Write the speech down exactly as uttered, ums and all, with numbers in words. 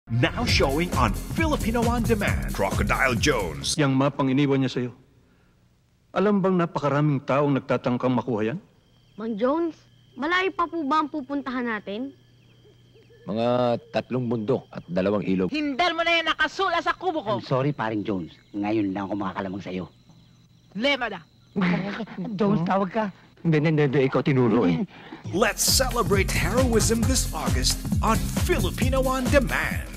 Now showing on Filipino On Demand. Crocodile Jones. Yang mapang iniwan niya sa'yo. Alam bang napakaraming taong nagtatangkang makuha yan? Mang Jones, malayo pa po ba ang pupuntahan natin? Mga tatlong bundok at dalawang ilog. Hindal mo na yan nakasula sa kubo ko. I'm sorry, paring Jones. Ngayon lang ako makakalamang sa'yo. Lema na. Jones, tawag ka. Hindi, hindi, hindi. Ikaw tinuro eh. Let's celebrate heroism this August on Filipino On Demand.